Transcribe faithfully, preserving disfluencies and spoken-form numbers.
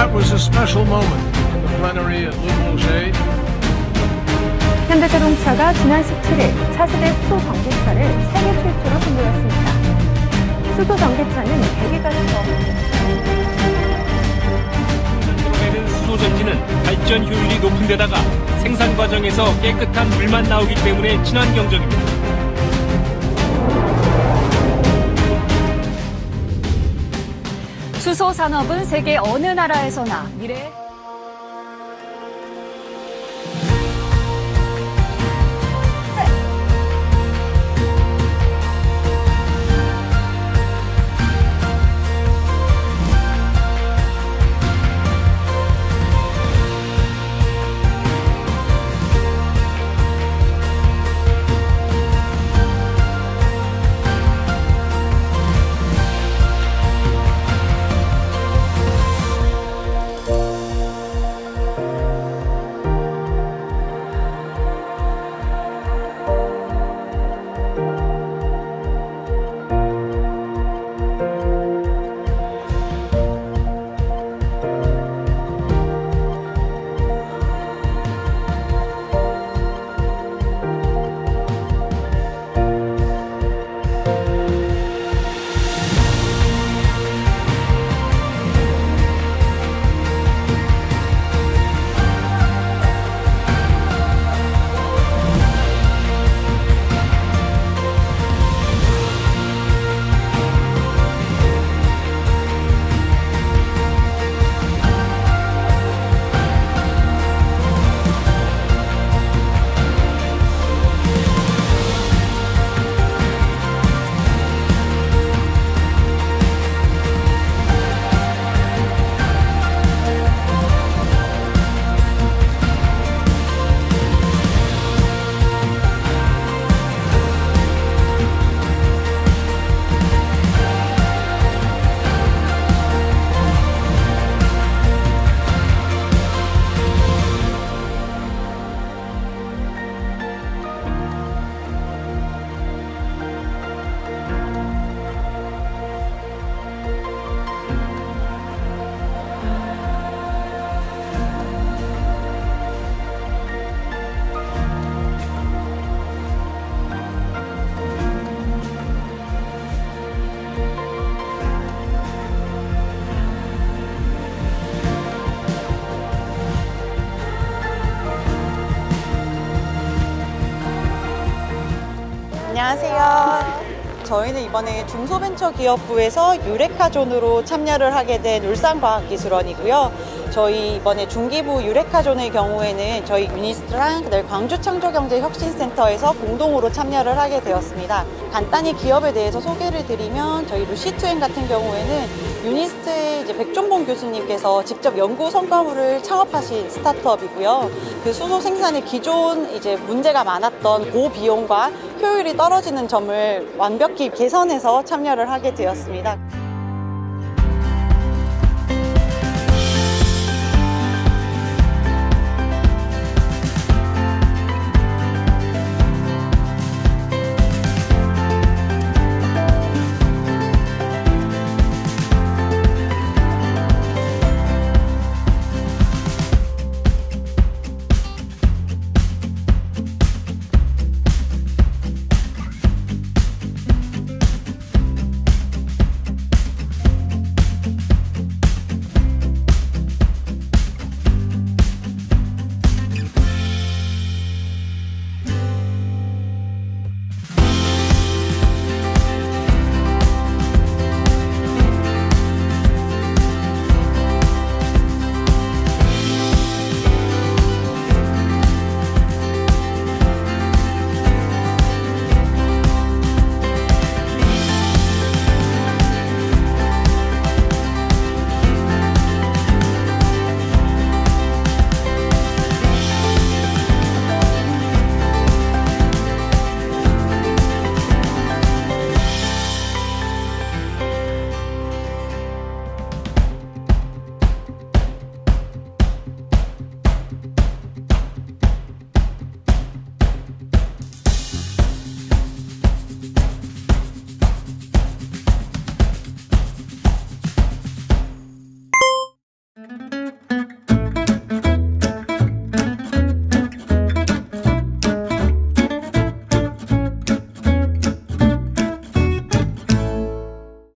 That was a special moment in the plenary at Le Bourget. 현대자동차가 지난 십칠 일 차세대 수소 전기차를 세계 최초로 선보였습니다. 수소 전기차는 배기가스와 이번에는 수소 전지는 발전 효율이 높은 데다가 생산 과정에서 깨끗한 물만 나오기 때문에 친환경적입니다. 수소 산업은 세계 어느 나라에서나 미래 안녕하세요. 저희는 이번에 중소벤처기업부에서 유레카존으로 참여를 하게 된 울산과학기술원이고요. 저희 이번에 중기부 유레카존의 경우에는 저희 유니스트랑 그다음에 광주창조경제혁신센터에서 공동으로 참여를 하게 되었습니다. 간단히 기업에 대해서 소개를 드리면 저희 루시투엔 같은 경우에는 유니스트의 이제 백종봉 교수님께서 직접 연구 성과물을 창업하신 스타트업이고요. 그 수소 생산에 기존 이제 문제가 많았던 고비용과 효율이 떨어지는 점을 완벽히 개선해서 참여를 하게 되었습니다.